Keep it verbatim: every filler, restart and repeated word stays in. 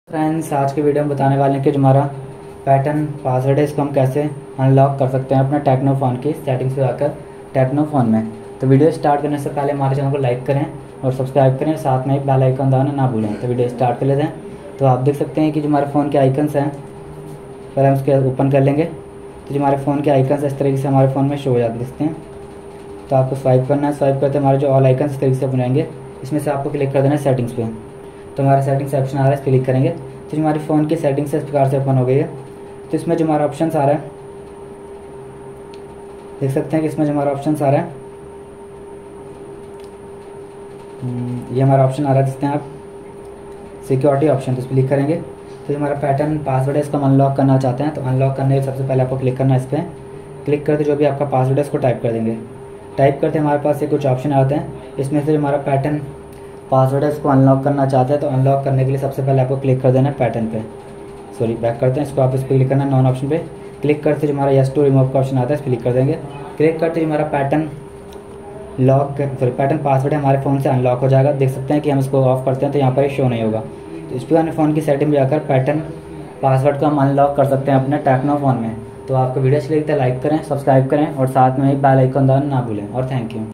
Friends, आज की video में बताने वाले हैं कि जो हमारा पैटर्न पासवर्ड है इसको हम कैसे अनलॉक कर सकते हैं अपने टेक्नो फ़ोन की सेटिंग्स पे जाकर टेक्नो फ़ोन में। तो वीडियो स्टार्ट करने से पहले हमारे चैनल को लाइक करें और सब्सक्राइब करें, साथ में एक बेल आइकन दबाना ना भूलें। तो वीडियो स्टार्ट कर लेते हैं। तो आप देख सकते हैं कि जो हमारे फ़ोन के आइकन्स हैं, पहले हम उसके ओपन कर लेंगे। तो जो हमारे फ़ोन के आइकन्स इस तरीके से हमारे फ़ोन में शो हो जाते दिखते हैं। तो आपको स्वाइप करना है, स्वाइप करते हमारे जो ऑल आइकन्स इस तरीके से बनाएंगे, इसमें से आपको क्लिक कर देना है सेटिंग्स पे। तो हमारा सेटिंग्स ऑप्शन आ रहा है, इस पर क्लिक करेंगे तो हमारी फ़ोन की सेटिंग्स इस प्रकार से ओपन हो गई है। तो इसमें जो हमारा ऑप्शन आ रहा है, देख सकते हैं कि इसमें जो हमारा ऑप्शन आ रहा है, ये हमारा ऑप्शन आ रहा है, देखते हैं आप सिक्योरिटी ऑप्शन। तो इस पर क्लिक करेंगे तो जो हमारा पैटर्न पासवर्ड है इसको हम अनलॉक करना चाहते हैं। तो अनलॉक करने के सबसे पहले आपको क्लिक करना है, इस पर क्लिक करते जो भी आपका पासवर्ड है उसको टाइप कर देंगे। टाइप करते हमारे पास ये कुछ ऑप्शन आते हैं, इसमें से जो हमारा पैटर्न पासवर्ड है इसको अनलॉक करना चाहते हैं। तो अनलॉक करने के लिए सबसे पहले आपको क्लिक कर देना है पैटर्न पे, सॉरी बैक करते हैं इसको, आप इस पर क्लिक करना है नॉन ऑप्शन पे। क्लिक करते जो हमारा यस टू रिमूव का ऑप्शन आता है, इस पर क्लिक कर देंगे। क्लिक करते जो हमारा pattern lock sorry pattern password है हमारे फ़ोन से अनलॉक हो जाएगा। देख सकते हैं कि हम इसको ऑफ करते हैं तो यहाँ पर ही शो नहीं होगा। तो इस पर अपने फ़ोन की सेटिंग में जाकर पैटर्न पासवर्ड को हम अनलॉक कर सकते हैं अपने टेक्नो फ़ोन में। तो आपको वीडियो अच्छी लगी तो लाइक करें, सब्सक्राइब करें और साथ में ही बेल आइकन दबाना ना भूलें। और थैंक यू।